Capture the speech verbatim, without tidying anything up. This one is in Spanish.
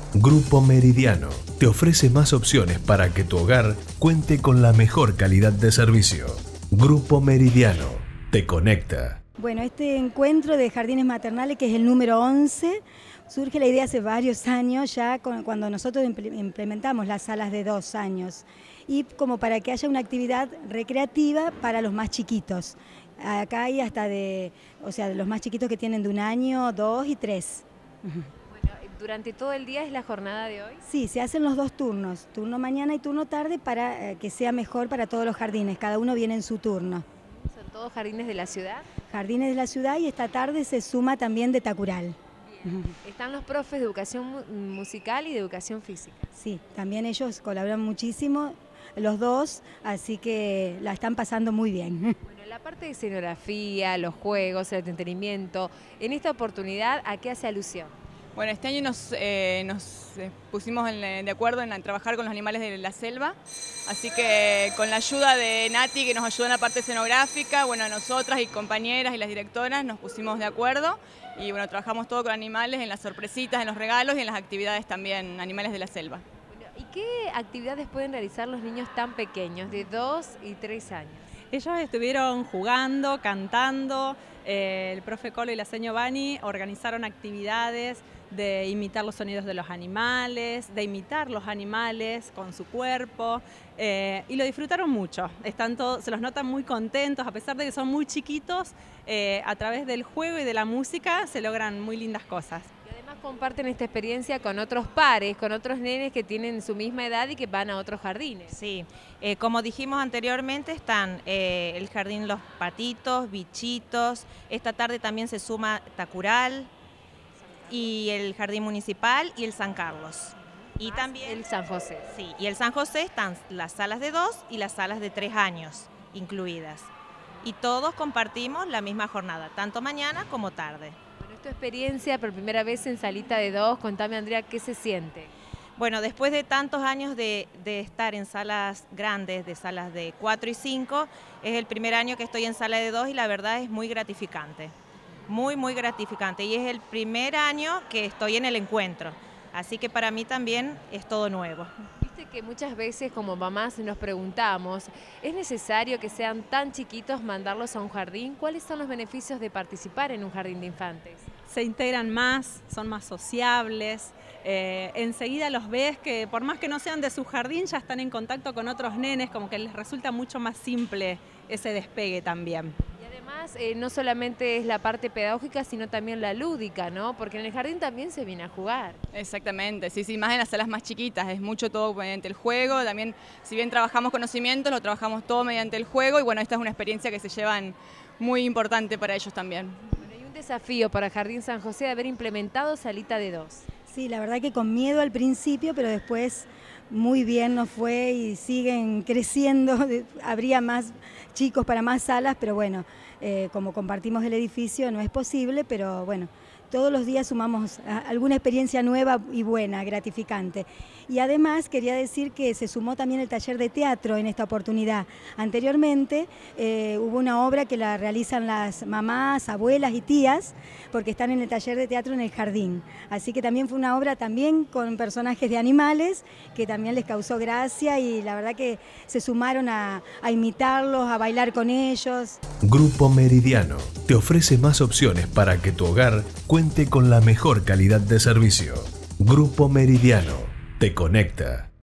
Grupo Meridiano te ofrece más opciones para que tu hogar cuente con la mejor calidad de servicio. Grupo Meridiano te conecta. Bueno, este encuentro de jardines maternales, que es el número once, surge la idea hace varios años ya cuando nosotros implementamos las salas de dos años y como para que haya una actividad recreativa para los más chiquitos. Acá hay hasta de, o sea, de los más chiquitos que tienen de un año, dos y tres. ¿Durante todo el día es la jornada de hoy? Sí, se hacen los dos turnos, turno mañana y turno tarde para eh, que sea mejor para todos los jardines, cada uno viene en su turno. ¿Son todos jardines de la ciudad? Jardines de la ciudad y esta tarde se suma también de Tacural. Bien. ¿Están los profes de educación musical y de educación física? Sí, también ellos colaboran muchísimo, los dos, así que la están pasando muy bien. Bueno, la parte de escenografía, los juegos, el entretenimiento, en esta oportunidad, ¿a qué hace alusión? Bueno, este año nos, eh, nos pusimos en, de acuerdo en, en trabajar con los animales de la selva, así que con la ayuda de Nati, que nos ayuda en la parte escenográfica, bueno, nosotras y compañeras y las directoras nos pusimos de acuerdo y bueno, trabajamos todo con animales, en las sorpresitas, en los regalos y en las actividades también, animales de la selva. Bueno, ¿y qué actividades pueden realizar los niños tan pequeños, de dos y tres años? Ellos estuvieron jugando, cantando, eh, el profe Colo y la señora Bani organizaron actividades de imitar los sonidos de los animales, de imitar los animales con su cuerpo, eh, y lo disfrutaron mucho. Están todos, se los notan muy contentos, a pesar de que son muy chiquitos, eh, a través del juego y de la música se logran muy lindas cosas. Y además comparten esta experiencia con otros pares, con otros nenes que tienen su misma edad y que van a otros jardines. Sí, eh, como dijimos anteriormente, están eh, el jardín Los Patitos, Bichitos, esta tarde también se suma Tacural, y el Jardín Municipal y el San Carlos. Y también el San José. Sí, y el San José están las salas de dos y las salas de tres años incluidas. Y todos compartimos la misma jornada, tanto mañana como tarde. Bueno, es tu experiencia por primera vez en salita de dos. Contame, Andrea, ¿qué se siente? Bueno, después de tantos años de, de estar en salas grandes, de salas de cuatro y cinco, es el primer año que estoy en sala de dos y la verdad es muy gratificante. Muy, muy gratificante y es el primer año que estoy en el encuentro, así que para mí también es todo nuevo. Viste que muchas veces como mamás nos preguntamos, ¿es necesario que sean tan chiquitos mandarlos a un jardín? ¿Cuáles son los beneficios de participar en un jardín de infantes? Se integran más, son más sociables, eh, enseguida los ves que por más que no sean de su jardín ya están en contacto con otros nenes, como que les resulta mucho más simple ese despegue también. Además, eh, no solamente es la parte pedagógica, sino también la lúdica, ¿no? Porque en el jardín también se viene a jugar. Exactamente, sí, sí, más en las salas más chiquitas, es mucho todo mediante el juego, también si bien trabajamos conocimientos, lo trabajamos todo mediante el juego y bueno, esta es una experiencia que se llevan muy importante para ellos también. Bueno, hay un desafío para Jardín San José de haber implementado salita de dos. Sí, la verdad que con miedo al principio, pero después muy bien nos fue y siguen creciendo, habría más chicos para más salas, pero bueno, eh, como compartimos el edificio no es posible, pero bueno, todos los días sumamos alguna experiencia nueva y buena, gratificante. Y además quería decir que se sumó también el taller de teatro en esta oportunidad. Anteriormente eh, hubo una obra que la realizan las mamás, abuelas y tías, porque están en el taller de teatro en el jardín. Así que también fue una obra también con personajes de animales, que también les causó gracia y la verdad que se sumaron a, a imitarlos, a bailar con ellos. Grupo Meridiano te ofrece más opciones para que tu hogar cuente con la mejor calidad de servicio. Grupo Meridiano te conecta.